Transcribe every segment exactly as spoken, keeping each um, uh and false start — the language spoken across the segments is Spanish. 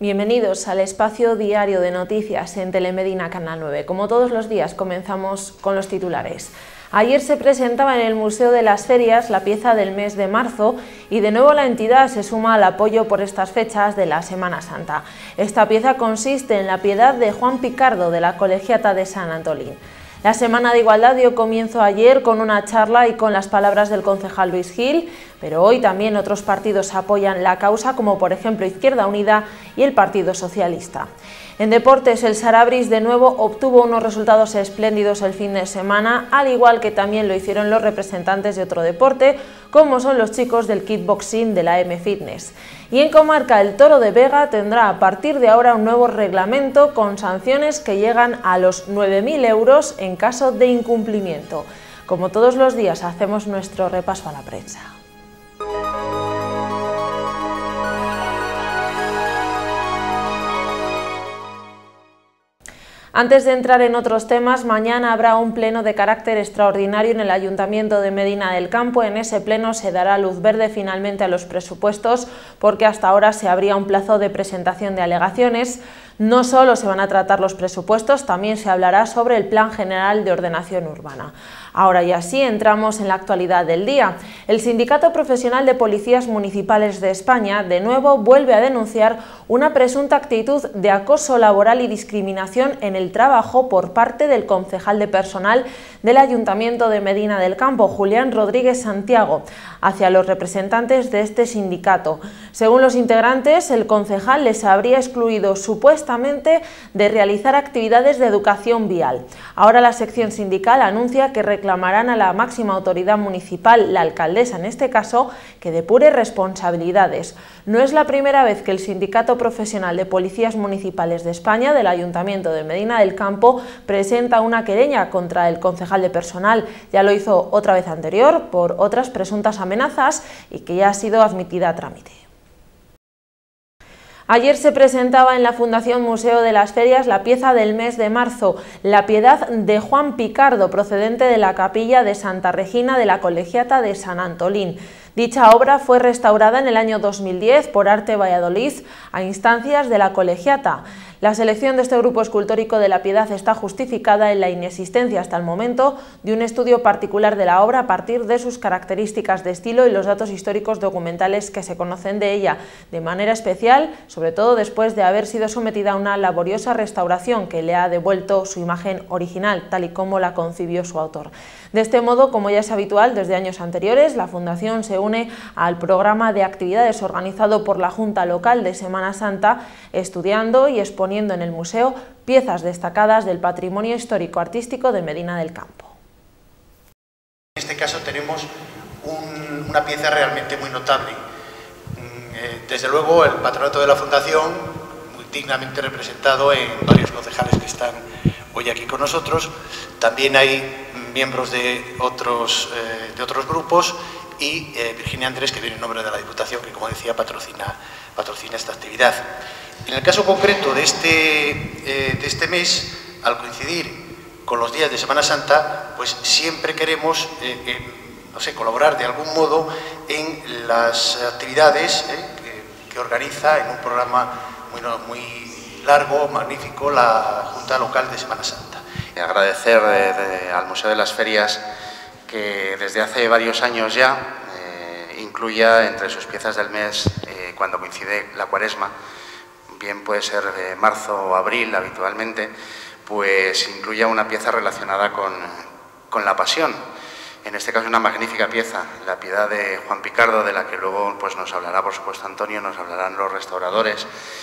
Bienvenidos al espacio diario de noticias en Telemedina Canal nueve. Como todos los días comenzamos con los titulares. Ayer se presentaba en el Museo de las Ferias la pieza del mes de marzo y de nuevo la entidad se suma al apoyo por estas fechas de la Semana Santa. Esta pieza consiste en la Piedad de Juan Picardo de la Colegiata de San Antolín. La Semana de Igualdad dio comienzo ayer con una charla y con las palabras del concejal Luis Gil, pero hoy también otros partidos apoyan la causa, como por ejemplo Izquierda Unida y el Partido Socialista. En deportes, el Sarabris de nuevo obtuvo unos resultados espléndidos el fin de semana, al igual que también lo hicieron los representantes de otro deporte, como son los chicos del kickboxing de la M Fitness. Y en comarca, el Toro de Vega tendrá a partir de ahora un nuevo reglamento con sanciones que llegan a los nueve mil euros en caso de incumplimiento. Como todos los días, hacemos nuestro repaso a la prensa. Antes de entrar en otros temas, mañana habrá un pleno de carácter extraordinario en el Ayuntamiento de Medina del Campo. En ese pleno se dará luz verde finalmente a los presupuestos, porque hasta ahora se abría un plazo de presentación de alegaciones. No solo se van a tratar los presupuestos, también se hablará sobre el Plan General de Ordenación Urbana. Ahora y así entramos en la actualidad del día. El Sindicato Profesional de Policías Municipales de España de nuevo vuelve a denunciar una presunta actitud de acoso laboral y discriminación en el trabajo por parte del concejal de personal del Ayuntamiento de Medina del Campo, Julián Rodríguez Santiago, hacia los representantes de este sindicato. Según los integrantes, el concejal les habría excluido supuestamente de realizar actividades de educación vial. Ahora la sección sindical anuncia que reclamarán a la máxima autoridad municipal, la alcaldesa en este caso, que depure responsabilidades. No es la primera vez que el Sindicato Profesional de Policías Municipales de España del Ayuntamiento de Medina del Campo presenta una querella contra el concejal de personal. Ya lo hizo otra vez anterior por otras presuntas amenazas y que ya ha sido admitida a trámite. Ayer se presentaba en la Fundación Museo de las Ferias la pieza del mes de marzo, la Piedad de Juan Picardo, procedente de la capilla de Santa Regina de la Colegiata de San Antolín. Dicha obra fue restaurada en el año dos mil diez por Arte Valladolid a instancias de la Colegiata. La selección de este grupo escultórico de la Piedad está justificada en la inexistencia hasta el momento de un estudio particular de la obra a partir de sus características de estilo y los datos históricos documentales que se conocen de ella, de manera especial, sobre todo después de haber sido sometida a una laboriosa restauración que le ha devuelto su imagen original, tal y como la concibió su autor. De este modo, como ya es habitual desde años anteriores, la Fundación se une al programa de actividades organizado por la Junta Local de Semana Santa, estudiando y exponiendo en el museo piezas destacadas del patrimonio histórico-artístico de Medina del Campo. En este caso tenemos un, una pieza realmente muy notable. Desde luego el patronato de la Fundación, muy dignamente representado en varios concejales que están hoy aquí con nosotros. También hay miembros de otros, eh, de otros grupos y eh, Virginia Andrés, que viene en nombre de la Diputación, que como decía patrocina, patrocina esta actividad. En el caso concreto de este, eh, de este mes, al coincidir con los días de Semana Santa, pues siempre queremos eh, eh, no sé, colaborar de algún modo en las actividades eh, que, que organiza en un programa muy, muy largo, magnífico, la Junta Local de Semana Santa. Agradecer de, de, al Museo de las Ferias que desde hace varios años ya eh, incluya entre sus piezas del mes, eh, cuando coincide la Cuaresma, bien puede ser de marzo o abril habitualmente, pues incluya una pieza relacionada con, con la Pasión. En este caso una magnífica pieza, la Piedad de Juan Picardo, de la que luego pues, nos hablará por supuesto Antonio, nos hablarán los restauradores,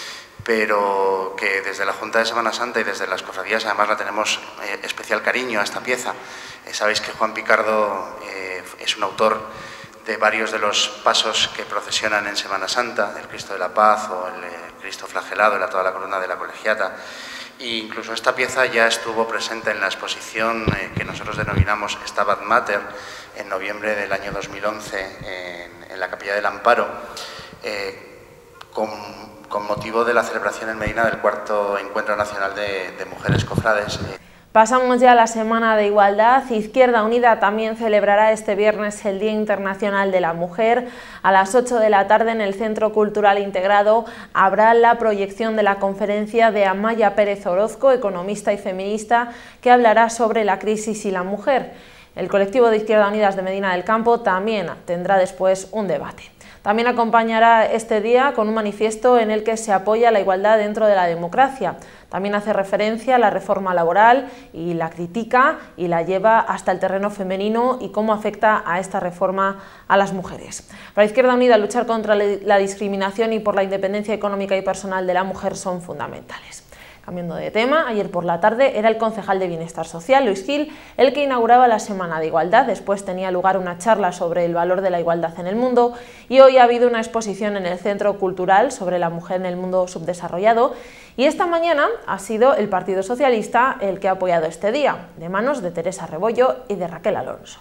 pero que desde la Junta de Semana Santa y desde las cofradías además la tenemos eh, especial cariño a esta pieza. Eh, sabéis que Juan Picardo eh, es un autor de varios de los pasos que procesionan en Semana Santa, el Cristo de la Paz o el eh, Cristo flagelado, la, toda la columna de la Colegiata. E incluso esta pieza ya estuvo presente en la exposición eh, que nosotros denominamos Stabat Mater en noviembre del año dos mil once en, en la Capilla del Amparo, eh, con con motivo de la celebración en Medina del cuarto Encuentro Nacional de, de Mujeres Cofrades. Pasamos ya a la Semana de Igualdad. Izquierda Unida también celebrará este viernes el Día Internacional de la Mujer. A las ocho de la tarde en el Centro Cultural Integrado habrá la proyección de la conferencia de Amaya Pérez Orozco, economista y feminista, que hablará sobre la crisis y la mujer. El colectivo de Izquierda Unidas de Medina del Campo también tendrá después un debate. También acompañará este día con un manifiesto en el que se apoya la igualdad dentro de la democracia. También hace referencia a la reforma laboral y la critica y la lleva hasta el terreno femenino y cómo afecta a esta reforma a las mujeres. Para Izquierda Unida, luchar contra la discriminación y por la independencia económica y personal de la mujer son fundamentales. Cambiando de tema, ayer por la tarde era el concejal de Bienestar Social, Luis Gil, el que inauguraba la Semana de Igualdad. Después tenía lugar una charla sobre el valor de la igualdad en el mundo y hoy ha habido una exposición en el Centro Cultural sobre la mujer en el mundo subdesarrollado. Y esta mañana ha sido el Partido Socialista el que ha apoyado este día, de manos de Teresa Rebollo y de Raquel Alonso.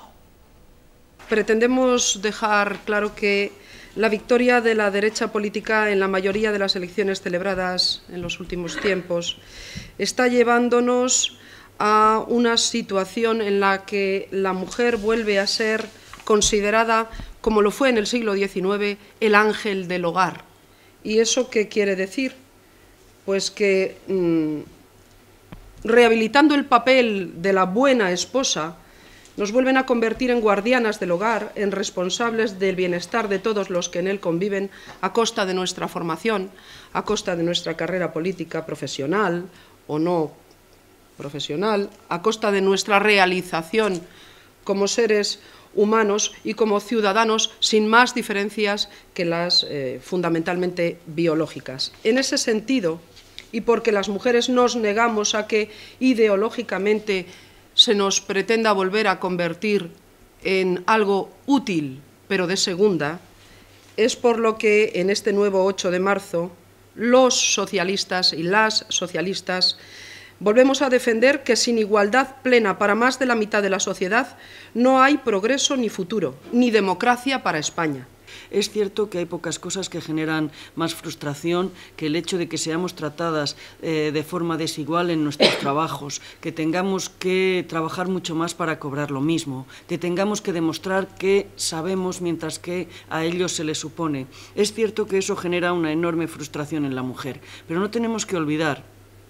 Pretendemos dejar claro que la victoria de la derecha política en la mayoría de las elecciones celebradas en los últimos tiempos está llevándonos a una situación en la que la mujer vuelve a ser considerada, como lo fue en el siglo diecinueve, el ángel del hogar. ¿Y eso qué quiere decir? Pues que mmm, rehabilitando el papel de la buena esposa, nos vuelven a convertir en guardianas del hogar, en responsables del bienestar de todos los que en él conviven, a costa de nuestra formación, a costa de nuestra carrera política profesional o no profesional, a costa de nuestra realización como seres humanos y como ciudadanos sin más diferencias que las eh, fundamentalmente biológicas. En ese sentido, y porque las mujeres nos negamos a que ideológicamente se nos pretenda volver a convertir en algo útil, pero de segunda, es por lo que en este nuevo ocho de marzo los socialistas y las socialistas volvemos a defender que sin igualdad plena para más de la mitad de la sociedad no hay progreso ni futuro, ni democracia para España. Es cierto que hay pocas cosas que generan más frustración que el hecho de que seamos tratadas eh, de forma desigual en nuestros trabajos, que tengamos que trabajar mucho más para cobrar lo mismo, que tengamos que demostrar que sabemos mientras que a ellos se les supone. Es cierto que eso genera una enorme frustración en la mujer, pero no tenemos que olvidar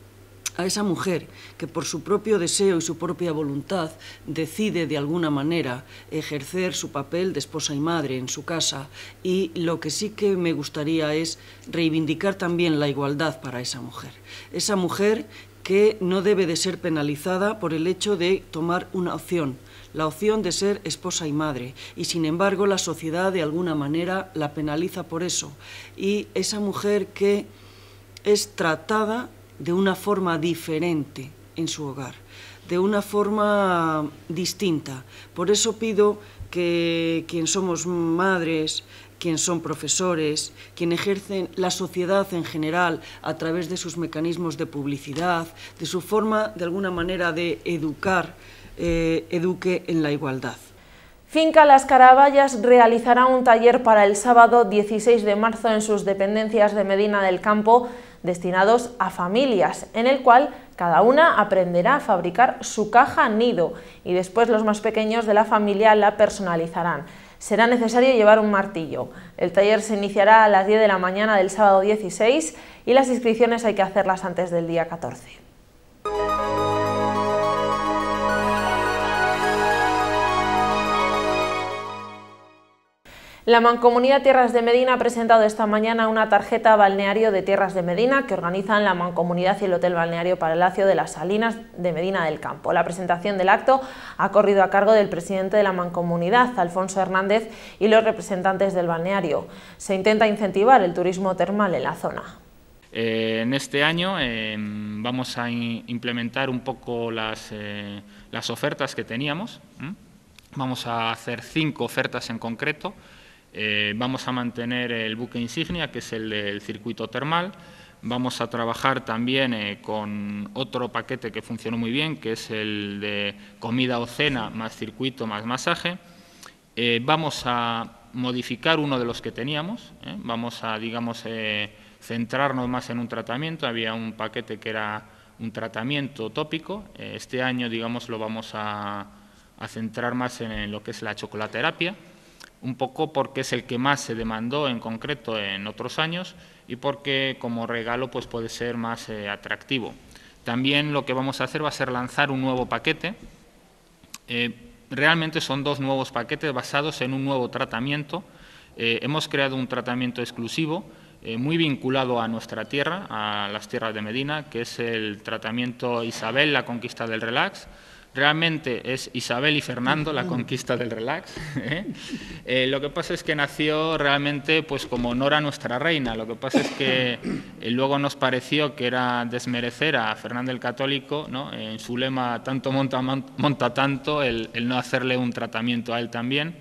a esa mujer que por su propio deseo y su propia voluntad decide de alguna manera ejercer su papel de esposa y madre en su casa, y lo que sí que me gustaría es reivindicar también la igualdad para esa mujer. Esa mujer que no debe de ser penalizada por el hecho de tomar una opción, la opción de ser esposa y madre, y sin embargo la sociedad de alguna manera la penaliza por eso. Y esa mujer que es tratada de una forma diferente en su hogar, de una forma distinta. Por eso pido que quien somos madres, quien son profesores, quien ejercen la sociedad en general a través de sus mecanismos de publicidad, de su forma de alguna manera de educar, eh, eduque en la igualdad. Finca Las Caraballas realizará un taller para el sábado dieciséis de marzo en sus dependencias de Medina del Campo, destinados a familias, en el cual cada una aprenderá a fabricar su caja nido y después los más pequeños de la familia la personalizarán. Será necesario llevar un martillo. El taller se iniciará a las diez de la mañana del sábado dieciséis y las inscripciones hay que hacerlas antes del día catorce. La Mancomunidad Tierras de Medina ha presentado esta mañana una tarjeta balneario de Tierras de Medina que organizan la Mancomunidad y el Hotel Balneario Palacio de las Salinas de Medina del Campo. La presentación del acto ha corrido a cargo del presidente de la Mancomunidad, Alfonso Hernández, y los representantes del balneario. Se intenta incentivar el turismo termal en la zona. Eh, en este año eh, vamos a implementar un poco las, eh, las ofertas que teníamos. ¿Mm? Vamos a hacer cinco ofertas en concreto. Eh, vamos a mantener el buque insignia, que es el del circuito termal. Vamos a trabajar también eh, con otro paquete que funcionó muy bien, que es el de comida o cena más circuito más masaje. Eh, vamos a modificar uno de los que teníamos, ¿eh? Vamos a, digamos, eh, centrarnos más en un tratamiento. Había un paquete que era un tratamiento tópico. Este año, digamos, lo vamos a, a centrar más en, en lo que es la chocolaterapia, un poco porque es el que más se demandó en concreto en otros años y porque como regalo pues puede ser más eh, atractivo. También lo que vamos a hacer va a ser lanzar un nuevo paquete. Eh, realmente son dos nuevos paquetes basados en un nuevo tratamiento. Eh, hemos creado un tratamiento exclusivo eh, muy vinculado a nuestra tierra, a las tierras de Medina, que es el tratamiento Isabel, la conquista del relax. Realmente es Isabel y Fernando, la conquista del relax. ¿eh? Eh, lo que pasa es que nació realmente pues, como honor a nuestra reina. Lo que pasa es que eh, luego nos pareció que era desmerecer a Fernando el Católico, ¿no? En su lema, tanto monta, monta tanto, el, el no hacerle un tratamiento a él también.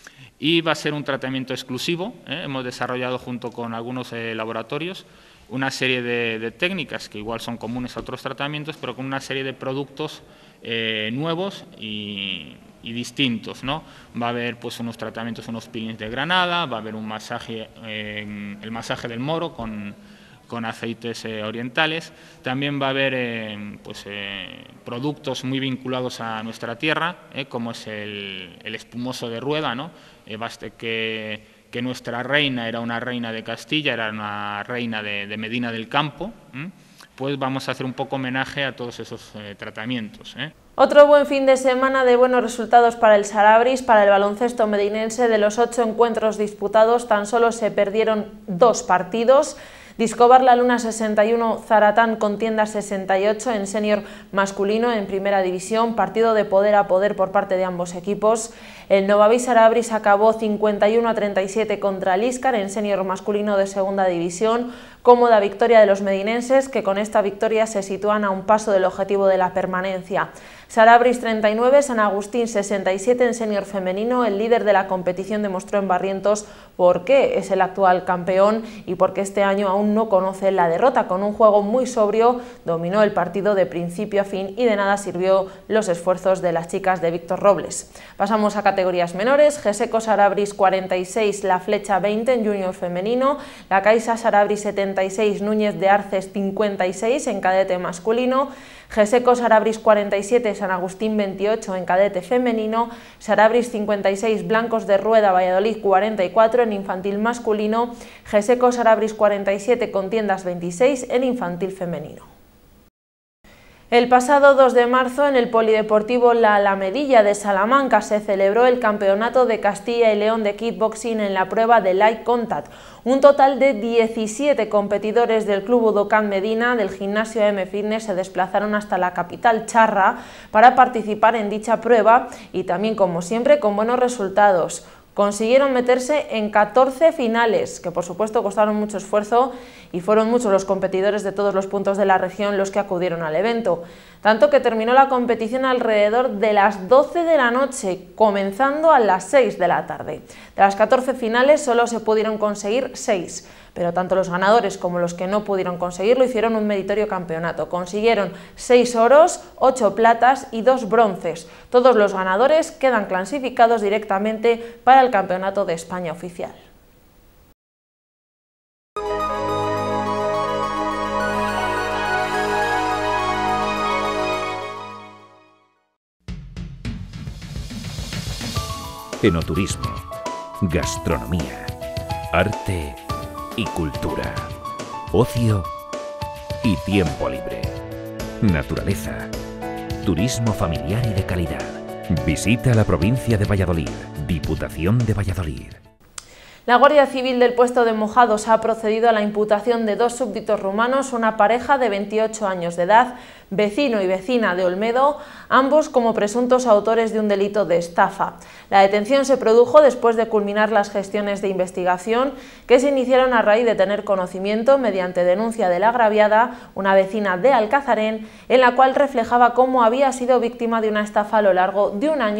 Y va a ser un tratamiento exclusivo. ¿eh? Hemos desarrollado junto con algunos eh, laboratorios una serie de, de técnicas que igual son comunes a otros tratamientos, pero con una serie de productos Eh, nuevos y, y distintos, ¿no? Va a haber pues unos tratamientos, unos peelings de granada, va a haber un masaje, eh, el masaje del moro con, con aceites eh, orientales, también va a haber eh, pues, eh, productos muy vinculados a nuestra tierra, eh, como es el, el espumoso de rueda, ¿no? Eh, baste que, que nuestra reina era una reina de Castilla, era una reina de, de Medina del Campo, ¿eh? Pues vamos a hacer un poco homenaje a todos esos eh, tratamientos. ¿eh? Otro buen fin de semana de buenos resultados para el Sarabris, para el baloncesto medinense. De los ocho encuentros disputados, tan solo se perdieron dos partidos. Discobar La Luna sesenta y uno, Zaratán Contienda sesenta y ocho en senior masculino en primera división, partido de poder a poder por parte de ambos equipos. El Novavi Sarabris acabó cincuenta y uno a treinta y siete contra el Íscar en senior masculino de segunda división, cómoda victoria de los medinenses que con esta victoria se sitúan a un paso del objetivo de la permanencia. Sarabris treinta y nueve, San Agustín sesenta y siete en senior femenino. El líder de la competición demostró en Barrientos por qué es el actual campeón y porque este año aún no conoce la derrota. Con un juego muy sobrio dominó el partido de principio a fin y de nada sirvió los esfuerzos de las chicas de Víctor Robles. Pasamos a categorías menores. Geseco Sarabris cuarenta y seis, La Flecha veinte en junior femenino. La Caixa Sarabris setenta y seis, Núñez de Arces cincuenta y seis en cadete masculino. Geseco Sarabris cuarenta y siete, San Agustín veintiocho en cadete femenino. Sarabris cincuenta y seis, Blancos de Rueda Valladolid cuarenta y cuatro en infantil masculino. Geseco Sarabris cuarenta y siete, Contiendas veintiséis en infantil femenino. El pasado dos de marzo en el Polideportivo La Alamedilla de Salamanca se celebró el Campeonato de Castilla y León de Kickboxing en la prueba de Light Contact. Un total de diecisiete competidores del Club Budokan Medina del gimnasio M Fitness se desplazaron hasta la capital charra para participar en dicha prueba y también, como siempre, con buenos resultados. Consiguieron meterse en catorce finales, que por supuesto costaron mucho esfuerzo y fueron muchos los competidores de todos los puntos de la región los que acudieron al evento. Tanto que terminó la competición alrededor de las doce de la noche, comenzando a las seis de la tarde. De las catorce finales solo se pudieron conseguir seis, pero tanto los ganadores como los que no pudieron conseguirlo hicieron un meritorio campeonato. Consiguieron seis oros, ocho platas y dos bronces. Todos los ganadores quedan clasificados directamente para el Campeonato de España oficial. Enoturismo, gastronomía, arte y cultura, ocio y tiempo libre, naturaleza, turismo familiar y de calidad. Visita la provincia de Valladolid, Diputación de Valladolid. La Guardia Civil del puesto de Mojados ha procedido a la imputación de dos súbditos rumanos, una pareja de veintiocho años de edad, vecino y vecina de Olmedo, ambos como presuntos autores de un delito de estafa. La detención se produjo después de culminar las gestiones de investigación que se iniciaron a raíz de tener conocimiento, mediante denuncia de la agraviada, una vecina de Alcazarén, en la cual reflejaba cómo había sido víctima de una estafa a lo largo de un año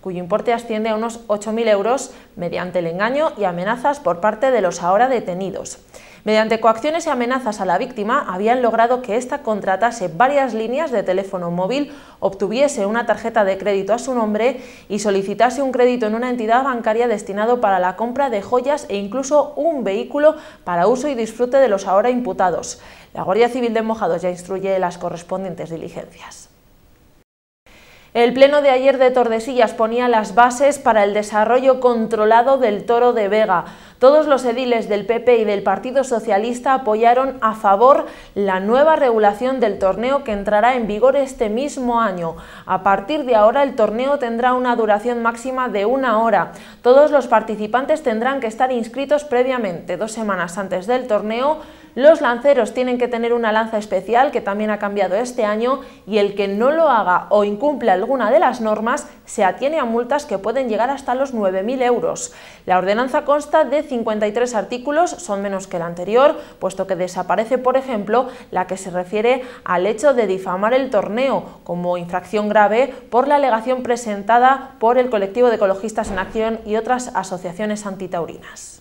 cuyo importe asciende a unos ocho mil euros mediante el engaño y amenazas por parte de los ahora detenidos. Mediante coacciones y amenazas a la víctima, habían logrado que ésta contratase varias líneas de teléfono móvil, obtuviese una tarjeta de crédito a su nombre y solicitase un crédito en una entidad bancaria destinado para la compra de joyas e incluso un vehículo para uso y disfrute de los ahora imputados. La Guardia Civil de Mojados ya instruye las correspondientes diligencias. El pleno de ayer de Tordesillas ponía las bases para el desarrollo controlado del Toro de Vega. Todos los ediles del P P y del Partido Socialista apoyaron a favor la nueva regulación del torneo que entrará en vigor este mismo año. A partir de ahora el torneo tendrá una duración máxima de una hora. Todos los participantes tendrán que estar inscritos previamente, dos semanas antes del torneo. Los lanceros tienen que tener una lanza especial, que también ha cambiado este año, y el que no lo haga o incumple alguna de las normas se atiene a multas que pueden llegar hasta los nueve mil euros. La ordenanza consta de cincuenta y tres artículos, son menos que la anterior, puesto que desaparece, por ejemplo, la que se refiere al hecho de difamar el torneo como infracción grave por la alegación presentada por el colectivo de Ecologistas en Acción y otras asociaciones antitaurinas.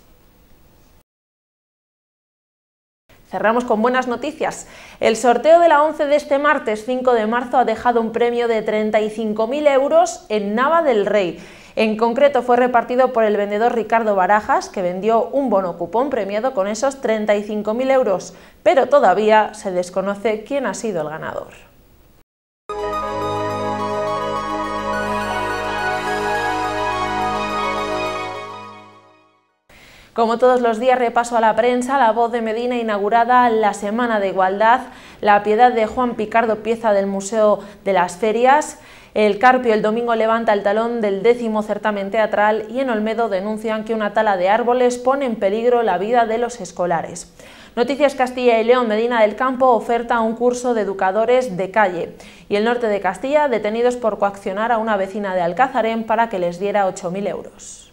Cerramos con buenas noticias. El sorteo de la ONCE de este martes cinco de marzo ha dejado un premio de treinta y cinco mil euros en Nava del Rey. En concreto fue repartido por el vendedor Ricardo Barajas, que vendió un bono cupón premiado con esos treinta y cinco mil euros, pero todavía se desconoce quién ha sido el ganador. Como todos los días, repaso a la prensa. La Voz de Medina, inaugurada la Semana de Igualdad, La Piedad de Juan Picardo, pieza del Museo de las Ferias. El Carpio el domingo levanta el talón del décimo certamen teatral y en Olmedo denuncian que una tala de árboles pone en peligro la vida de los escolares. Noticias Castilla y León, Medina del Campo oferta un curso de educadores de calle. Y el norte de Castilla, detenidos por coaccionar a una vecina de Alcázarén para que les diera ocho mil euros.